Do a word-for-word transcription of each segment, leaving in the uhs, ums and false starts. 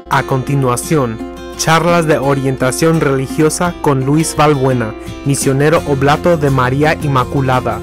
A continuación, charlas de orientación religiosa con Luis Valbuena, misionero oblato de María Inmaculada.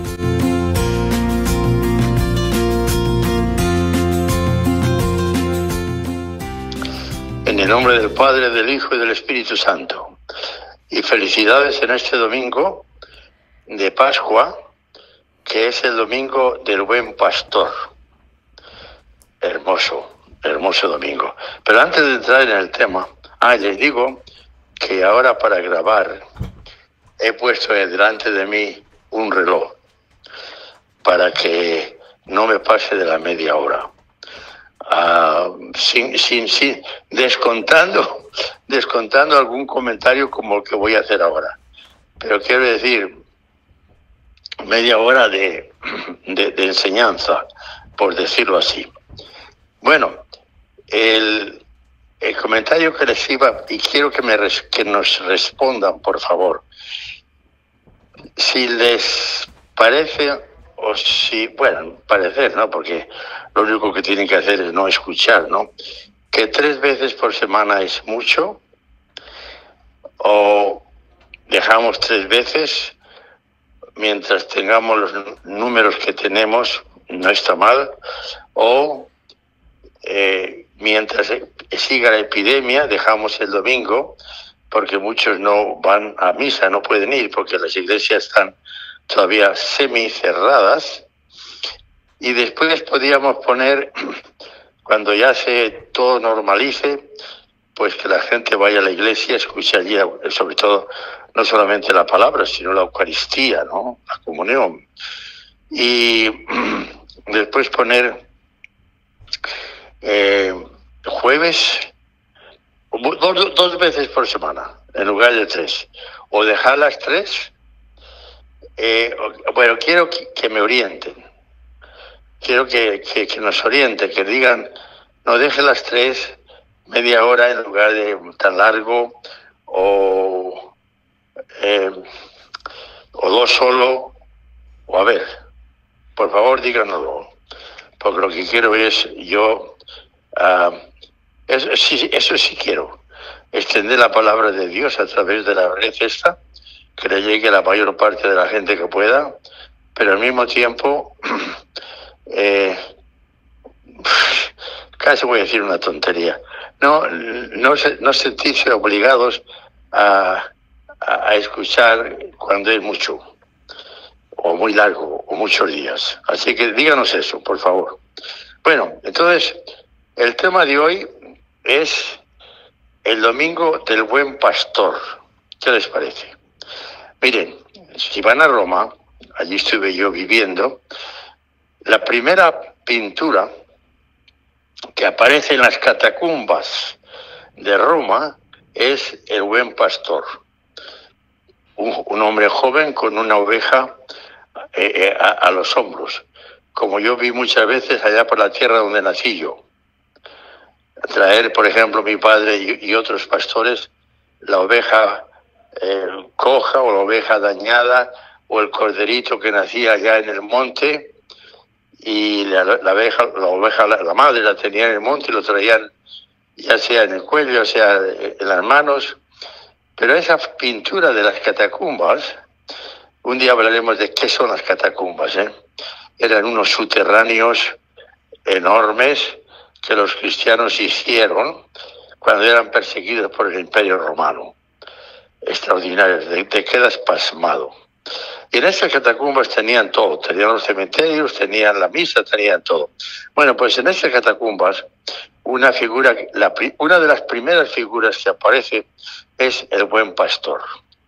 En el nombre del Padre, del Hijo y del Espíritu Santo. Y felicidades en este domingo de Pascua, que es el domingo del Buen Pastor. Hermoso, hermoso domingo. Pero antes de entrar en el tema, ah, les digo que ahora para grabar he puesto delante de mí un reloj para que no me pase de la media hora. Uh, sin, sin, sin, descontando, descontando algún comentario como el que voy a hacer ahora. Pero quiero decir, media hora de, de, de enseñanza, por decirlo así. Bueno, el, el comentario que les iba, y quiero que, me, que nos respondan, por favor, si les parece, o si, bueno, parecer, ¿no? Porque lo único que tienen que hacer es no escuchar, ¿no? Que tres veces por semana es mucho, o dejamos tres veces, mientras tengamos los números que tenemos, no está mal, o eh, mientras siga la epidemia, dejamos el domingo, porque muchos no van a misa, no pueden ir, porque las iglesias están todavía semicerradas. Y después podríamos poner, cuando ya se todo normalice, pues que la gente vaya a la iglesia, escuche allí, sobre todo, no solamente la palabra, sino la Eucaristía, ¿no? La comunión. Y después poner eh, jueves, dos, dos veces por semana, en lugar de tres. O dejar las tres. Eh, bueno, quiero que, que me orienten. Quiero que, que, que nos orienten, que digan, no deje las tres, media hora en lugar de tan largo, o, eh, o dos solo, o a ver, por favor díganoslo, porque lo que quiero es yo, uh, eso, sí, eso sí quiero, extender la palabra de Dios a través de la red esta, que le llegue a la mayor parte de la gente que pueda, pero al mismo tiempo, eh, casi voy a decir una tontería, no, no, no sentirse obligados a, a, a escuchar cuando es mucho, o muy largo, o muchos días. Así que díganos eso, por favor. Bueno, entonces, el tema de hoy es el domingo del Buen Pastor. ¿Qué les parece? Miren, si van a Roma, allí estuve yo viviendo, la primera pintura que aparece en las catacumbas de Roma es el Buen Pastor. Un, un hombre joven con una oveja eh, eh, a, a los hombros, como yo vi muchas veces allá por la tierra donde nací yo. Traer, por ejemplo, mi padre y, y otros pastores, la oveja eh, coja o la oveja dañada o el corderito que nacía allá en el monte, y la, la, oveja, la oveja, la, la madre la tenía en el monte y lo traían ya sea en el cuello, ya sea en las manos. Pero esa pintura de las catacumbas, un día hablaremos de qué son las catacumbas, ¿eh? Eran unos subterráneos enormes que los cristianos hicieron cuando eran perseguidos por el Imperio Romano. Extraordinario, te, te quedas pasmado. Y en esas catacumbas tenían todo, tenían los cementerios, tenían la misa, tenían todo. Bueno, pues en esas catacumbas, una figura, la, una de las primeras figuras que aparece es el Buen Pastor.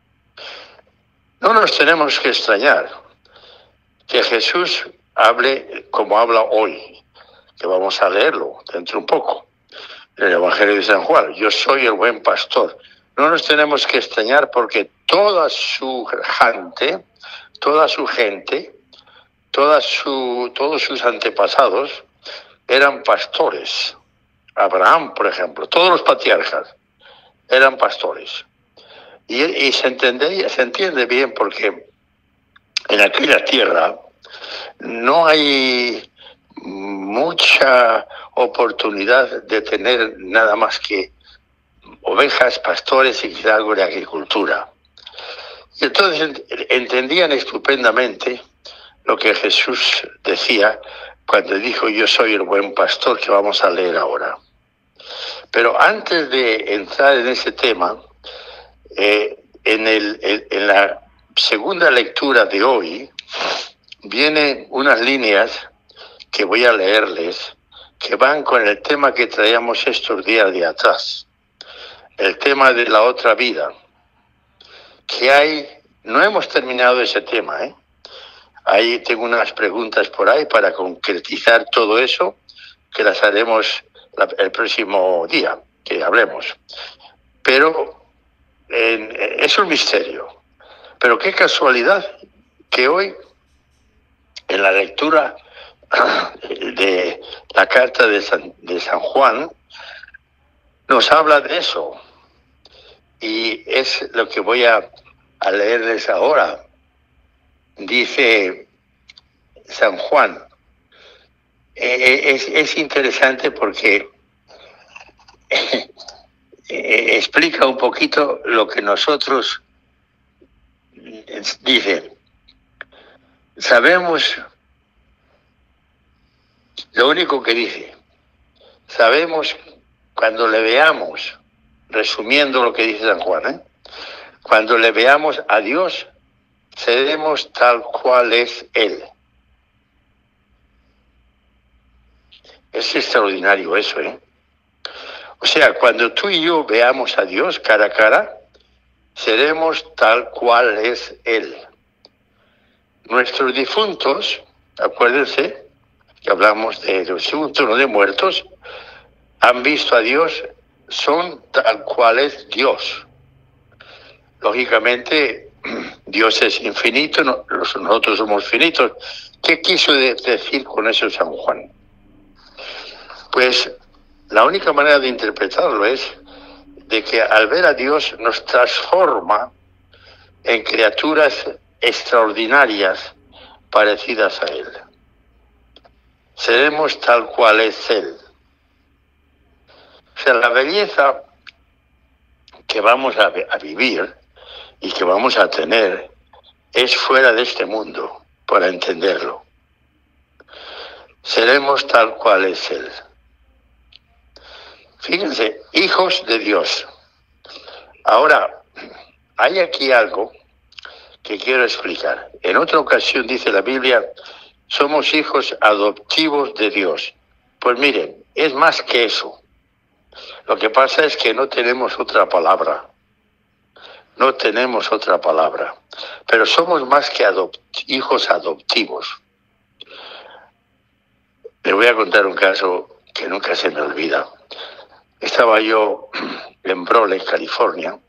No nos tenemos que extrañar que Jesús hable como habla hoy, que vamos a leerlo dentro de un poco, en el Evangelio de San Juan. Yo soy el Buen Pastor. No nos tenemos que extrañar porque toda su gente, toda su gente, toda su, todos sus antepasados eran pastores. Abraham, por ejemplo, todos los patriarcas eran pastores. Y, y se, entiende, se entiende bien porque en aquella tierra no hay mucha oportunidad de tener nada más que ovejas, pastores y quizá algo de agricultura. Y entonces entendían estupendamente lo que Jesús decía cuando dijo: yo soy el buen pastor, que vamos a leer ahora. Pero antes de entrar en ese tema, eh, en, el, en, en la segunda lectura de hoy, vienen unas líneas que voy a leerles, que van con el tema que traíamos estos días de atrás, el tema de la otra vida, que hay, no hemos terminado ese tema, ¿eh? Ahí tengo unas preguntas por ahí para concretizar todo eso, que las haremos la, el próximo día, que hablemos. Pero eh, es un misterio. Pero qué casualidad que hoy, en la lectura de la carta de San, de San Juan, nos habla de eso. Y es lo que voy a, a leerles ahora. Dice San Juan, eh, es, es interesante porque eh, eh, explica un poquito lo que nosotros, dice, sabemos, lo único que dice, sabemos cuando le veamos, resumiendo lo que dice San Juan, ¿eh? Cuando le veamos a Dios, seremos tal cual es Él. Es extraordinario eso, ¿eh? O sea, cuando tú y yo veamos a Dios cara a cara, seremos tal cual es Él. Nuestros difuntos, acuérdense que hablamos de los difuntos, no de muertos, han visto a Dios, son tal cual es Dios. Lógicamente, Dios es infinito, nosotros somos finitos. ¿Qué quiso decir con eso San Juan? Pues la única manera de interpretarlo es de que al ver a Dios nos transforma en criaturas extraordinarias parecidas a Él. Seremos tal cual es Él. O sea, la belleza que vamos a, a vivir y que vamos a tener es fuera de este mundo, para entenderlo. Seremos tal cual es Él. Fíjense, hijos de Dios. Ahora, hay aquí algo que quiero explicar. En otra ocasión dice la Biblia, somos hijos adoptivos de Dios. Pues miren, es más que eso. Lo que pasa es que no tenemos otra palabra. No tenemos otra palabra. Pero somos más que adopt- hijos adoptivos. Les voy a contar un caso que nunca se me olvida. Estaba yo en Brole, California.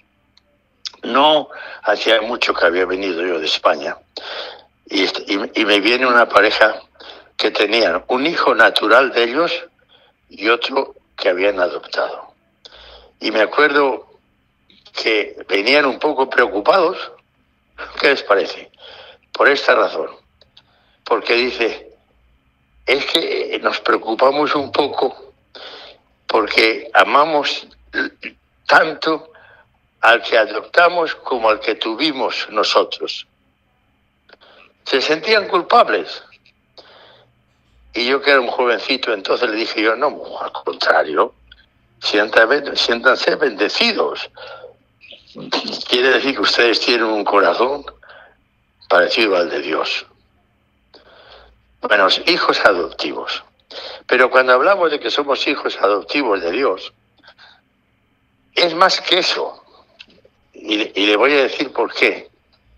No hacía mucho que había venido yo de España. Y, y, y me viene una pareja que tenían un hijo natural de ellos y otro que habían adoptado. Y me acuerdo que venían un poco preocupados. ¿Qué les parece? Por esta razón. Porque dice, es que nos preocupamos un poco porque amamos tanto al que adoptamos como al que tuvimos nosotros. Se sentían culpables. Y yo, que era un jovencito, entonces le dije yo, no, al contrario, siéntanse, siéntanse bendecidos. Quiere decir que ustedes tienen un corazón parecido al de Dios. Bueno, hijos adoptivos. Pero cuando hablamos de que somos hijos adoptivos de Dios, es más que eso. Y, y le voy a decir por qué.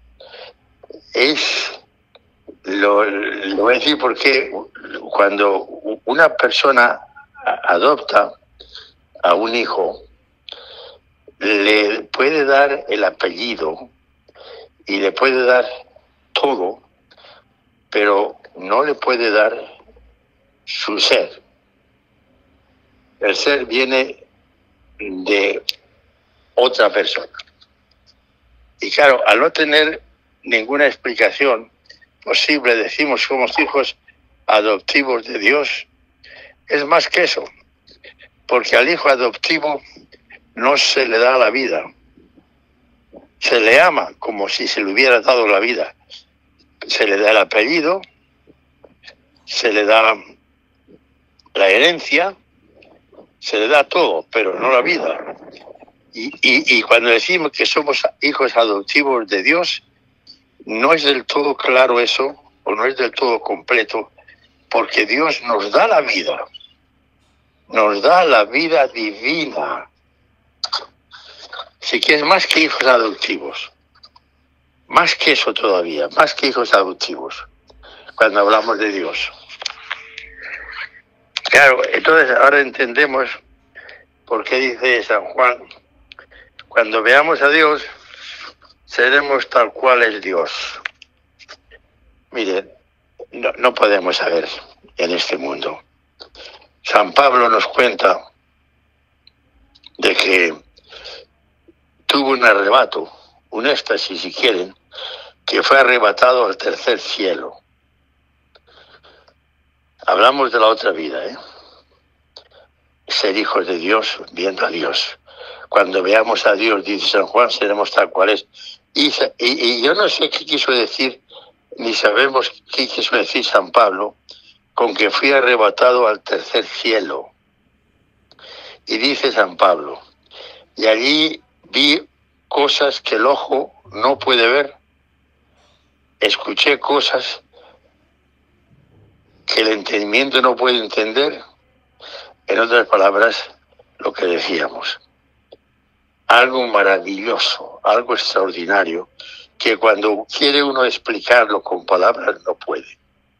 Es, lo, le voy a decir por qué cuando una persona adopta a un hijo, le puede dar el apellido y le puede dar todo, pero no le puede dar su ser. El ser viene de otra persona. Y claro, al no tener ninguna explicación posible, decimos somos hijos adoptivos de Dios, es más que eso, porque al hijo adoptivo no se le da la vida, se le ama como si se le hubiera dado la vida, se le da el apellido, se le da la herencia, se le da todo, pero no la vida. Y, y, y cuando decimos que somos hijos adoptivos de Dios, no es del todo claro eso, o no es del todo completo, porque Dios nos da la vida, nos da la vida divina. Así que es más que hijos adoptivos, más que eso todavía, más que hijos adoptivos, cuando hablamos de Dios. Claro, entonces ahora entendemos por qué dice San Juan, cuando veamos a Dios, seremos tal cual es Dios. Miren, no, no podemos saber en este mundo. San Pablo nos cuenta de que tuvo un arrebato, un éxtasis si quieren, que fue arrebatado al tercer cielo. Hablamos de la otra vida, ¿eh? Ser hijos de Dios, viendo a Dios. Cuando veamos a Dios, dice San Juan, seremos tal cual es. Y, y, y yo no sé qué quiso decir, ni sabemos qué quiso decir San Pablo, con que fui arrebatado al tercer cielo. Y dice San Pablo, y allí vi cosas que el ojo no puede ver, escuché cosas que el entendimiento no puede entender. En otras palabras, lo que decíamos, algo maravilloso, algo extraordinario, que cuando quiere uno explicarlo con palabras no puede.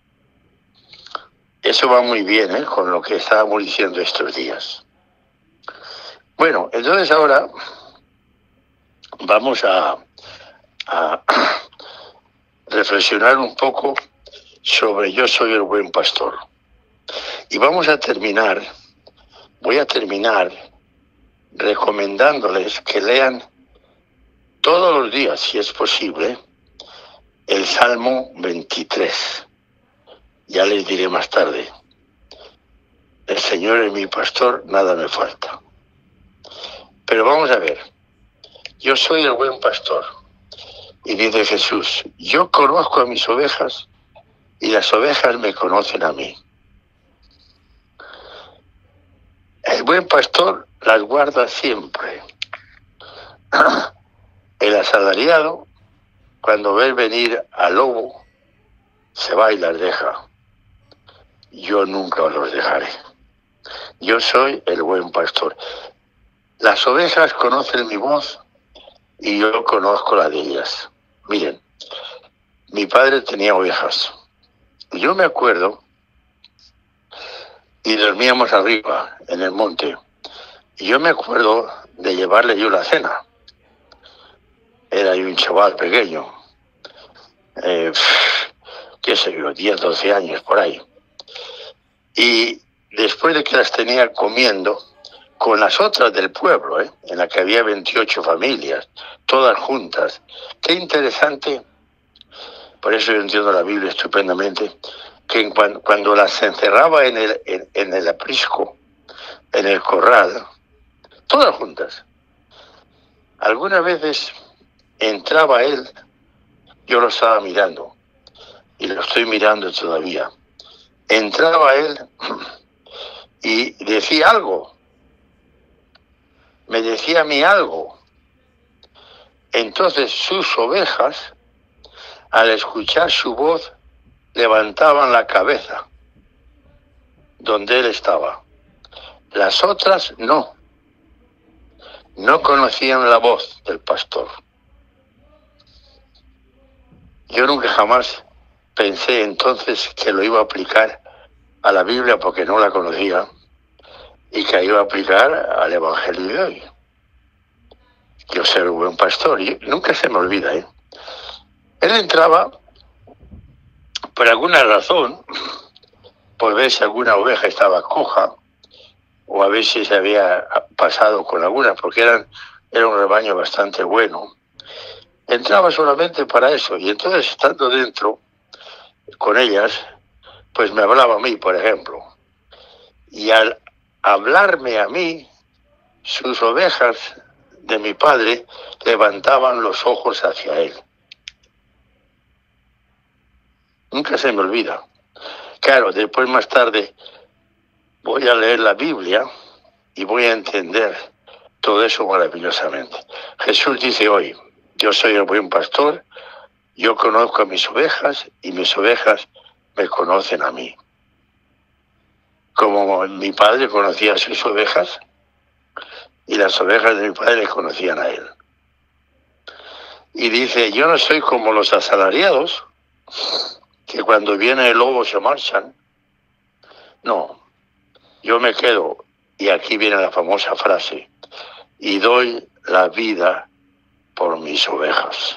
Eso va muy bien, ¿eh?, con lo que estábamos diciendo estos días. Bueno, entonces ahora vamos a, a reflexionar un poco sobre Yo soy el buen pastor. Y vamos a terminar, voy a terminar recomendándoles que lean todos los días, si es posible, el Salmo veintitrés. Ya les diré más tarde. El Señor es mi pastor, nada me falta. Pero vamos a ver. Yo soy el buen pastor. Y dice Jesús, yo conozco a mis ovejas y las ovejas me conocen a mí. El buen pastor las guarda siempre. El asalariado, cuando ve venir al lobo, se va y las deja. Yo nunca los dejaré. Yo soy el buen pastor. Las ovejas conocen mi voz y yo conozco la de ellas. Miren, mi padre tenía ovejas. Yo me acuerdo, y dormíamos arriba, en el monte. Y yo me acuerdo de llevarle yo la cena. Era yo un chaval pequeño, eh, qué sé yo, diez, doce años por ahí. Y después de que las tenía comiendo, con las otras del pueblo, ¿eh?, en la que había veintiocho familias, todas juntas. Qué interesante, por eso yo entiendo la Biblia estupendamente, que en cuando, cuando las encerraba en el, en, en el aprisco, en el corral, todas juntas, algunas veces entraba él, yo lo estaba mirando, y lo estoy mirando todavía, entraba él y decía algo, me decía a mí algo. Entonces sus ovejas, al escuchar su voz, levantaban la cabeza donde él estaba. Las otras no, no conocían la voz del pastor. Yo nunca jamás pensé entonces que lo iba a aplicar a la Biblia porque no la conocía y que iba a aplicar al Evangelio de hoy. Yo soy un buen pastor y nunca se me olvida, ¿eh? Él entraba por alguna razón, por ver si alguna oveja estaba coja o a ver si se había pasado con alguna, porque eran, era un rebaño bastante bueno. Entraba solamente para eso y entonces estando dentro con ellas, pues me hablaba a mí, por ejemplo. Y al hablarme a mí, sus ovejas de mi padre levantaban los ojos hacia él. Nunca se me olvida. Claro, después más tarde voy a leer la Biblia y voy a entender todo eso maravillosamente. Jesús dice hoy, yo soy el buen pastor, yo conozco a mis ovejas y mis ovejas me conocen a mí. Como mi padre conocía a sus ovejas y las ovejas de mi padre le conocían a él. Y dice, yo no soy como los asalariados, que cuando viene el lobo se marchan. No, yo me quedo, y aquí viene la famosa frase, y doy la vida por mis ovejas.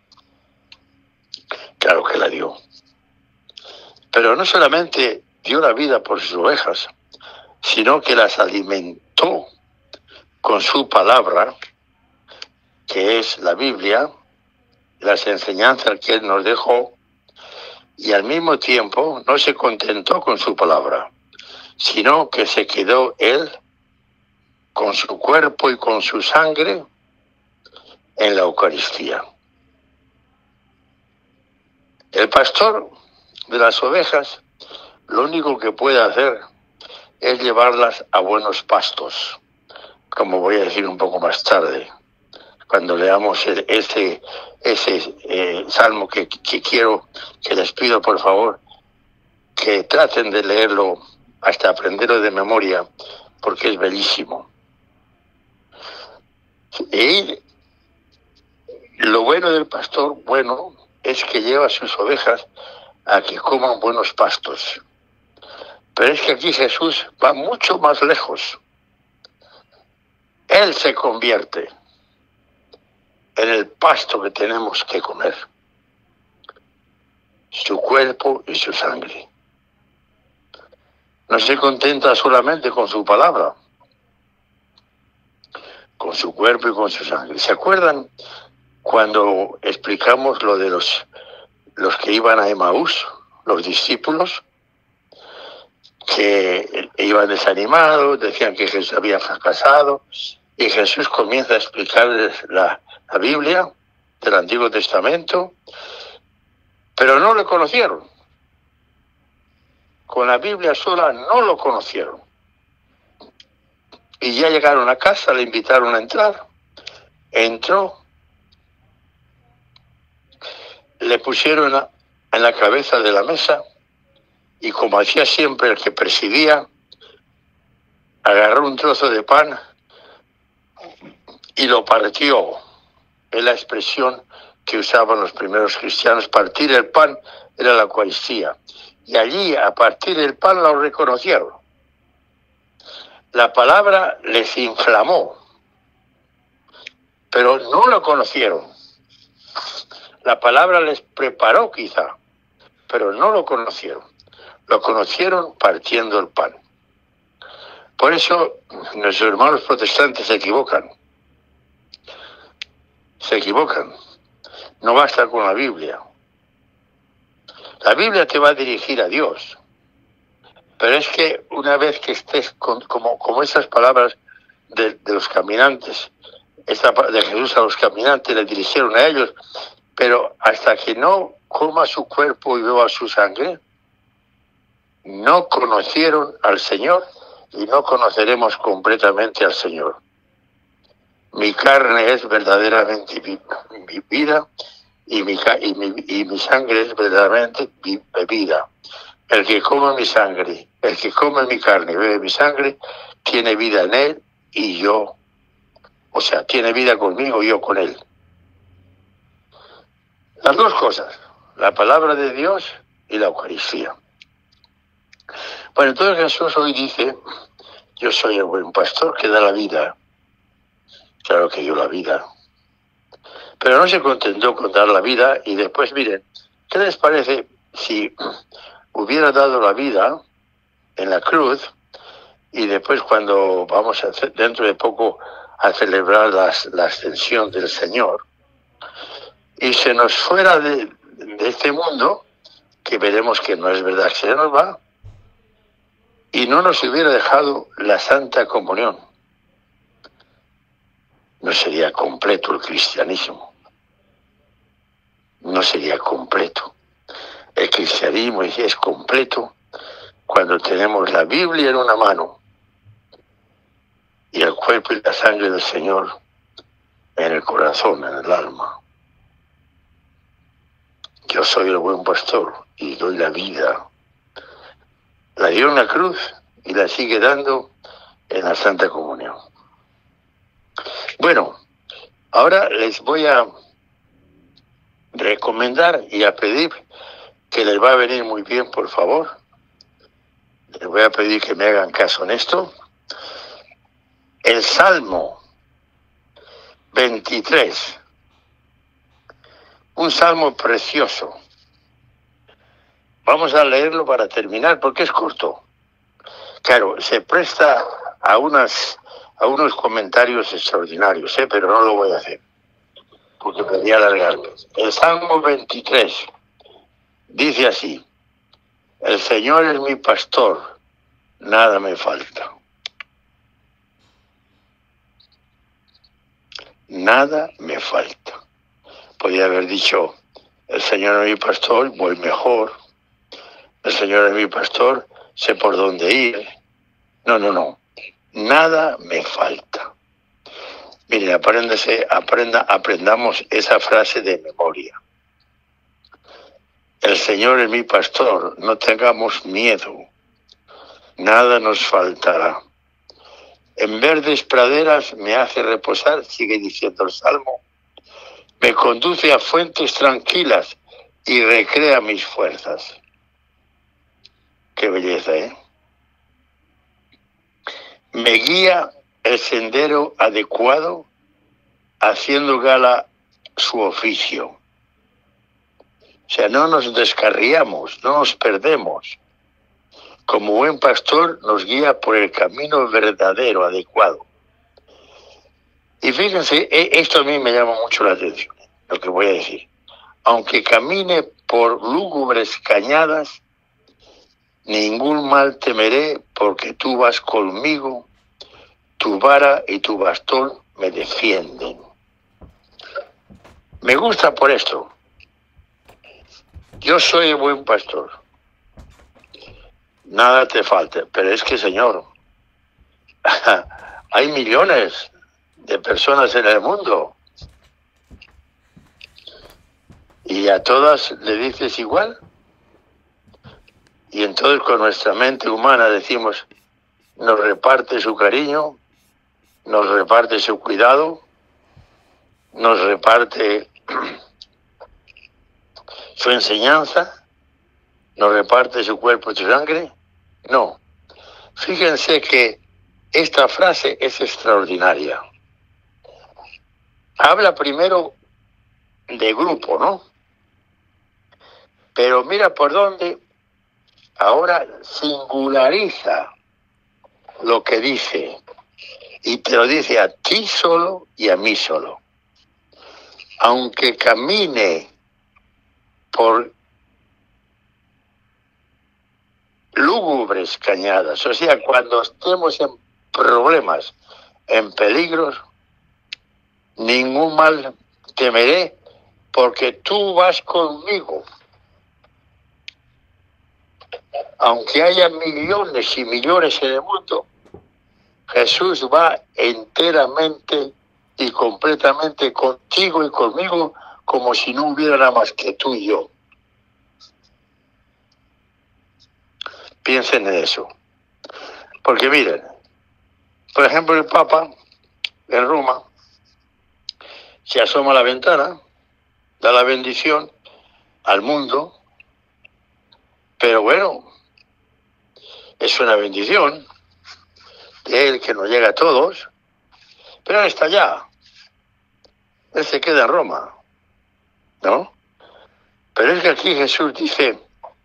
Claro que la dio. Pero no solamente dio la vida por sus ovejas, sino que las alimentó con su palabra, que es la Biblia, las enseñanzas que él nos dejó, y al mismo tiempo no se contentó con su palabra, sino que se quedó él con su cuerpo y con su sangre en la Eucaristía. El pastor de las ovejas lo único que puede hacer es llevarlas a buenos pastos, como voy a decir un poco más tarde, cuando leamos el, ese, ese eh, salmo que, que quiero, que les pido por favor, que traten de leerlo hasta aprenderlo de memoria, porque es bellísimo. Y lo bueno del pastor, bueno, es que lleva a sus ovejas a que coman buenos pastos. Pero es que aquí Jesús va mucho más lejos. Él se convierte en el pasto que tenemos que comer. Su cuerpo y su sangre. No se contenta solamente con su palabra, con su cuerpo y con su sangre. ¿Se acuerdan cuando explicamos lo de los, los que iban a Emaús, los discípulos, que iban desanimados, decían que Jesús había fracasado, y Jesús comienza a explicarles la, la Biblia del Antiguo Testamento, pero no lo conocieron. Con la Biblia sola no lo conocieron. Y ya llegaron a casa, le invitaron a entrar, entró, le pusieron a, en la cabeza de la mesa, y como hacía siempre el que presidía, agarró un trozo de pan y lo partió. Es la expresión que usaban los primeros cristianos. Partir el pan era la Eucaristía. Y allí, a partir del pan, lo reconocieron. La palabra les inflamó, pero no lo conocieron. La palabra les preparó quizá, pero no lo conocieron. Lo conocieron partiendo el pan. Por eso nuestros hermanos protestantes se equivocan. Se equivocan. No basta con la Biblia. La Biblia te va a dirigir a Dios. Pero es que una vez que estés con, como, como esas palabras de, de los caminantes, esta de Jesús a los caminantes le dirigieron a ellos, pero hasta que no coma su cuerpo y beba su sangre, no conocieron al Señor y no conoceremos completamente al Señor. Mi carne es verdaderamente mi, mi vida y mi, y, mi, y mi sangre es verdaderamente mi bebida. El que come mi sangre, el que come mi carne y bebe mi sangre, tiene vida en él y yo, o sea, tiene vida conmigo y yo con él. Las dos cosas, la palabra de Dios y la Eucaristía. Bueno, entonces Jesús hoy dice, yo soy el buen pastor que da la vida. Claro que dio la vida. Pero no se contentó con dar la vida y después, miren, ¿qué les parece si hubiera dado la vida en la cruz y después cuando vamos a hacer, dentro de poco a celebrar las, la ascensión del Señor y se nos fuera de, de este mundo, que veremos que no es verdad que se nos va, y no nos hubiera dejado la Santa Comunión, no sería completo el cristianismo. No sería completo. El cristianismo es completo cuando tenemos la Biblia en una mano y el cuerpo y la sangre del Señor en el corazón, en el alma. Yo soy el buen pastor y doy la vida. La dio en la cruz y la sigue dando en la Santa Comunión. Bueno, ahora les voy a recomendar y a pedir que les va a venir muy bien, por favor. Les voy a pedir que me hagan caso en esto. El Salmo veintitrés. Un salmo precioso. Vamos a leerlo para terminar, porque es corto. Claro, se presta a unas a unos comentarios extraordinarios, ¿eh? Pero no lo voy a hacer, porque podría alargarme. El Salmo veintitrés dice así: el Señor es mi pastor, nada me falta. Nada me falta. Podría haber dicho, el Señor es mi pastor, voy mejor. El Señor es mi pastor, sé por dónde ir. No, no, no. Nada me falta. Miren, apréndase, aprenda, aprendamos esa frase de memoria. El Señor es mi pastor, no tengamos miedo. Nada nos faltará. En verdes praderas me hace reposar, sigue diciendo el Salmo. Me conduce a fuentes tranquilas y recrea mis fuerzas. Qué belleza, ¿eh? Me guía el sendero adecuado, haciendo gala su oficio. O sea, no nos descarriamos, no nos perdemos. Como buen pastor nos guía por el camino verdadero, adecuado. Y fíjense, esto a mí me llama mucho la atención, lo que voy a decir. Aunque camine por lúgubres cañadas, ningún mal temeré, porque tú vas conmigo, tu vara y tu bastón me defienden. Me gusta por esto. Yo soy el buen pastor. Nada te falta. Pero es que, Señor, hay millones de personas en el mundo. ¿Y a todas le dices igual? Y entonces con nuestra mente humana decimos, nos reparte su cariño, nos reparte su cuidado, nos reparte su enseñanza, nos reparte su cuerpo y su sangre. No. Fíjense que esta frase es extraordinaria. Habla primero de grupo, ¿no? Pero mira por dónde ahora singulariza lo que dice. Y te lo dice a ti solo y a mí solo. Aunque camine por lúgubres cañadas, o sea, cuando estemos en problemas, en peligros, ningún mal temeré, porque tú vas conmigo. Aunque haya millones y millones en el mundo, Jesús va enteramente y completamente contigo y conmigo, como si no hubiera nada más que tú y yo. Piensen en eso. Porque miren, por ejemplo, el Papa en Roma se asoma a la ventana, da la bendición al mundo, pero bueno, es una bendición de él que nos llega a todos, pero él está allá. Él se queda en Roma, ¿no? Pero es que aquí Jesús dice,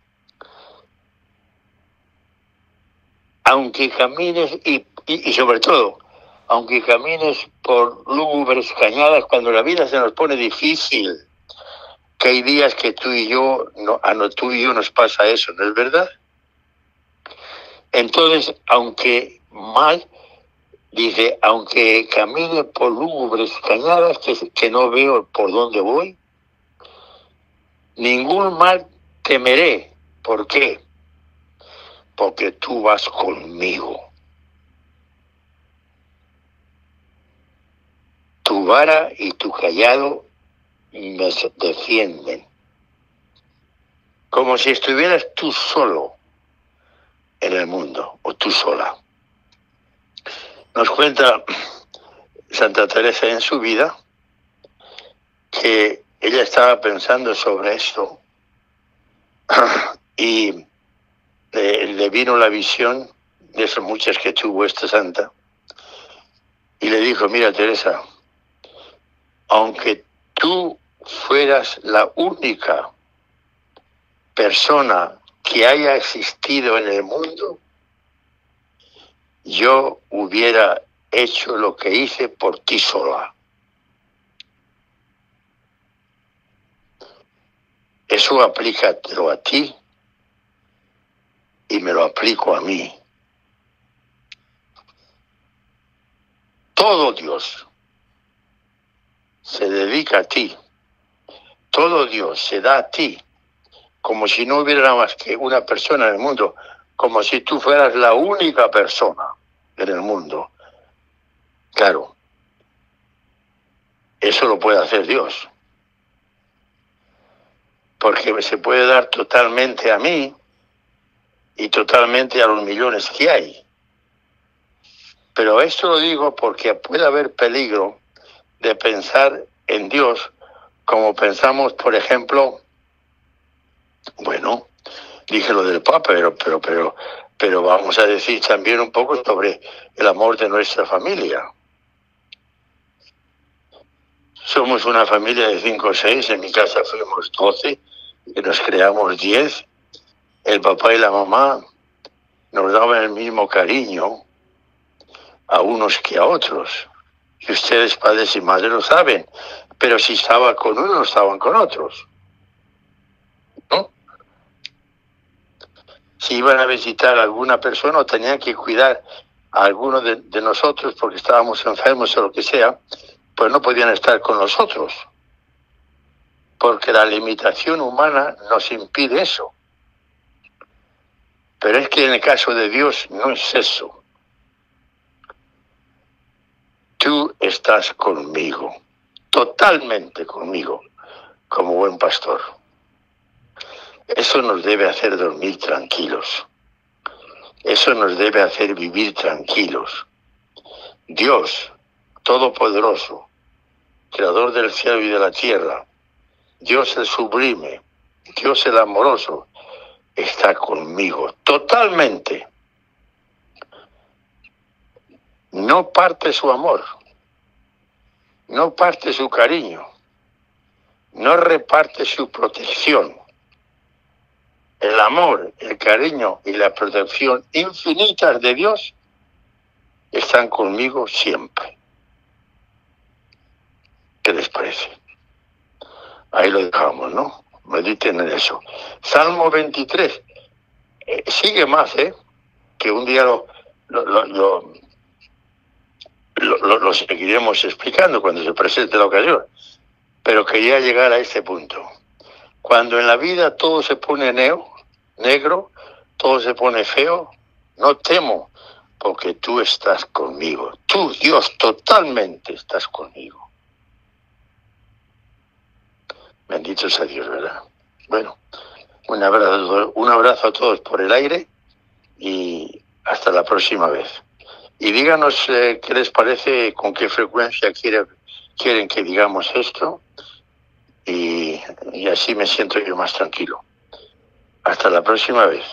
aunque camines, y, y, y sobre todo, aunque camines por lúgubres cañadas, cuando la vida se nos pone difícil, que hay días que tú y yo, no, a no, tú y yo nos pasa eso, ¿no es verdad? Entonces, aunque mal, dice, aunque camine por lúgubres cañadas que, que no veo por dónde voy, ningún mal temeré. ¿Por qué? Porque tú vas conmigo. Tu vara y tu cayado me defienden. Como si estuvieras tú solo en el mundo, o tú sola. Nos cuenta Santa Teresa en su vida que ella estaba pensando sobre esto y le, le vino la visión de esas muchas que tuvo esta santa y le dijo, mira Teresa, aunque tú fueras la única persona que haya existido en el mundo, yo hubiera hecho lo que hice por ti sola. Eso aplícatelo a ti y me lo aplico a mí. Todo Dios se dedica a ti. Todo Dios se da a ti. Como si no hubiera más que una persona en el mundo. Como si tú fueras la única persona en el mundo. Claro. Eso lo puede hacer Dios. Porque se puede dar totalmente a mí y totalmente a los millones que hay. Pero esto lo digo porque puede haber peligro de pensar en Dios como pensamos, por ejemplo, bueno, dije lo del Papa, pero, pero, pero, pero vamos a decir también un poco sobre el amor de nuestra familia. Somos una familia de cinco o seis, en mi casa fuimos doce, y nos creamos diez. El papá y la mamá nos daban el mismo cariño a unos que a otros. Y ustedes, padres y madres, lo saben. Pero si estaba con uno, estaban con otros. ¿No? Si iban a visitar a alguna persona o tenían que cuidar a alguno de, de nosotros porque estábamos enfermos o lo que sea, pues no podían estar con nosotros. Porque la limitación humana nos impide eso. Pero es que en el caso de Dios no es eso. Tú estás conmigo, totalmente conmigo, como buen pastor. Eso nos debe hacer dormir tranquilos. Eso nos debe hacer vivir tranquilos. Dios, Todopoderoso, Creador del cielo y de la tierra, Dios el sublime, Dios el amoroso, está conmigo, totalmente. No parte su amor, no parte su cariño, no reparte su protección. El amor, el cariño y la protección infinitas de Dios están conmigo siempre. ¿Qué les parece? Ahí lo dejamos, ¿no? Mediten en eso. Salmo veintitrés. Eh, sigue más, ¿eh? Que un día lo... lo, lo, lo Lo, lo, lo seguiremos explicando cuando se presente la ocasión, pero quería llegar a este punto. Cuando en la vida todo se pone neo, negro, todo se pone feo, no temo, porque tú estás conmigo. Tú, Dios, totalmente estás conmigo. Bendito sea Dios, ¿verdad? Bueno, un abrazo, un abrazo a todos por el aire y hasta la próxima vez. Y díganos eh, qué les parece, con qué frecuencia quiere, quieren que digamos esto. Y, y así me siento yo más tranquilo. Hasta la próxima vez.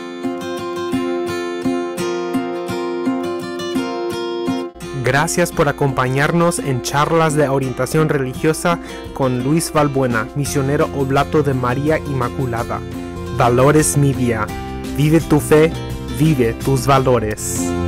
Gracias por acompañarnos en Charlas de Orientación Religiosa con Luis Valbuena, misionero oblato de María Inmaculada. Valores Media. Vive tu fe, vive tus valores.